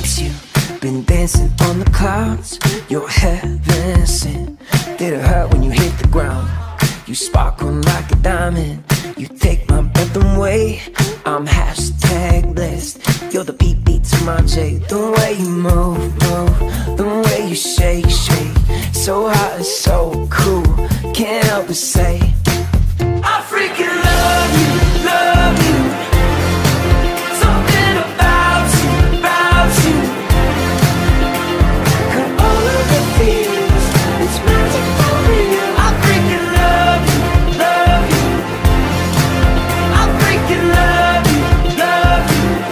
met you, been dancing on the clouds. You're heaven sent. Did it hurt when you hit the ground? You sparkle like a diamond. You take my breath away. I'm hashtag blessed. You're the beat to my J. The way you move, the way you shake. So hot and so cool. Can't help but say I freaking love you, love you. Something about you. Got all of the feels. It's magic for real. I freaking love you, love you. I freaking love you, love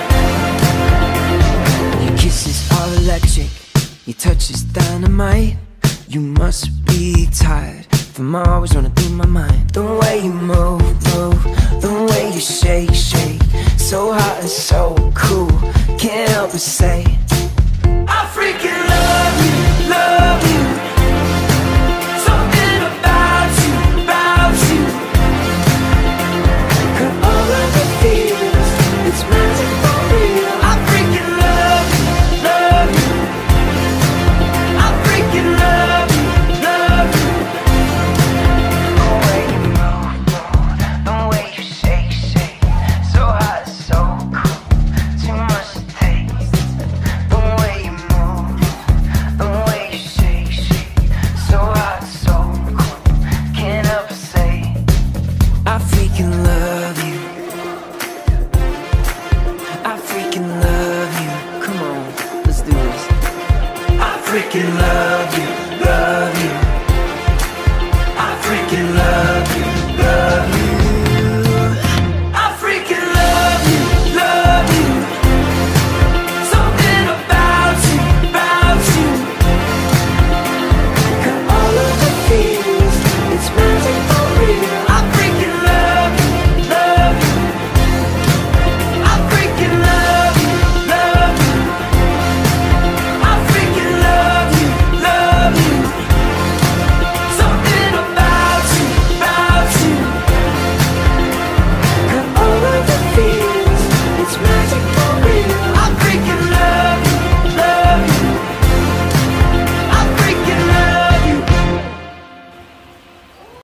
you. Your kisses are electric. Your touch is dynamite. You must be tired from always running through my mind. The way you move, the way you shake. So hot and so cool. Can't help but say I freaking love you.